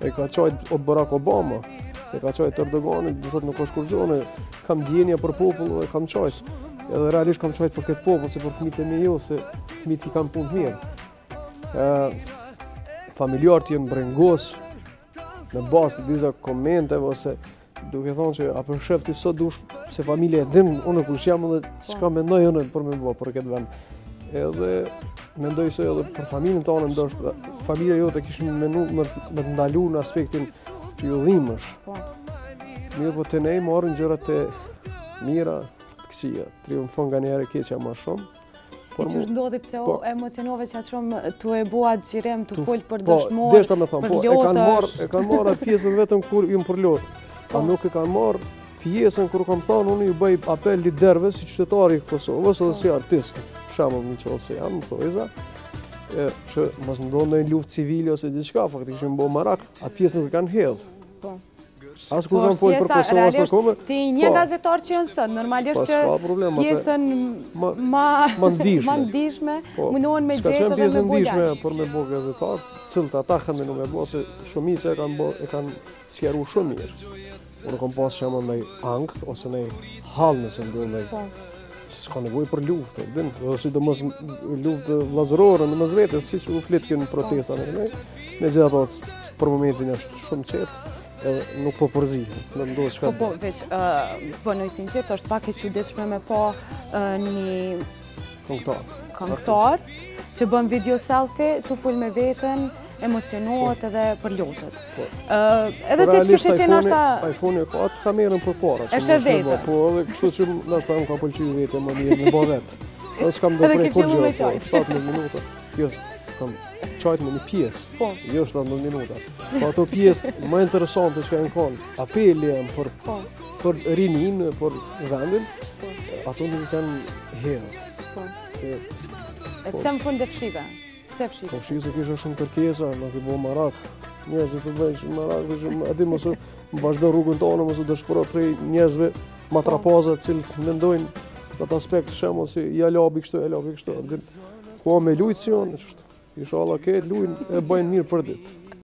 e ka qajt Barack Obama, e ka qajt Erdogani, do thotë nuk është kur gjone, kam ndjenja për popull dhe kam qajt. Edhe realisht kam qajt për këtë popull, se për fëmijët e mi jo, se fëmijët i kam punë të mirë. Familjarët jenë brengos, në bazë të disa komenteve, ose duke thonë që a përshefti sot dush se familje e dim, unë kur jam edhe çka mendoj unë për me bë për këtë vend. Edhe mendoj se edhe për familjen tonë ndoshta familja jote kishin me të ndalu në aspektin që ju dhimbësh. Mirë, po të ne marrin gjërat e mira të këqija, triumfon nga njëherë keqja më shumë. I që ndodhi pse o emocionove që atë shumë tu e bua xhirem, tu fol për dëshmor, deshta me thonë, po, e kanë marrë atë pjesën vetëm kur ju për lot. A nuk e kanë marrë pjesën kur kam thonë unë ju bëj apel liderëve si qytetari i Kosovës ose si artist. Shembull, në qoftë se jam thojza, që mos ndodhë ndonjë luftë civile ose diçka, faktikisht më bë marak, atë pjesë nuk e kanë hedhur. As kur kanë folë për Kosovë, as për Kosovë. Ti një gazetar që janë sot, normalisht që pjesën ma ndihshme mundohen me gjetë edhe me bojë. Ndihshme për me bë gazetar, cilët ata kanë më me bë se shumica e kanë sqaruar shumë mirë. Unë kam pas shembull ndaj ankth ose ndaj hall nëse ndodh ndaj. S'ka nevojë për luftë, din, sidomos luftë vllazërore në mes vetes, siç u flitkin protesta në megjithatë për momentin është shumë qetë. Nuk po përzihen, në ndodhë shka po, veç, bënoj sinqert, është pak e çuditshme me po një këngëtar që bën video selfie, tu fol me veten, emocionohet edhe për lutët. Edhe ti të kështë që nashta... iPhone-i ka atë kamerën për para. Është vetë. Po, edhe kështu që nashta më ka pëlqyer vetë, më mirë në bë vetë. Edhe s'kam do prej kur gjë, 17 minuta. Jo, kam qajt me një pjesë, jo 17 minuta. Po ato pjesë më interesante që kanë konë, apeli janë për rinin, për vendin, ato nuk kanë herë. E pse më fund e fshive? Pse fshive? Po fshive se kisha shumë kërkesa, nuk i bo marak. Njerëzit të bëjnë shumë marak, adi mësë më vazhdo rrugën tonë, mësë dëshpëro prej njerëzve matrapazat cilët mendojnë në atë aspekt shemë si ja labi kështu. Ko me lujtë si janë, inshallah këtë lujnë e bëjnë mirë për ditë.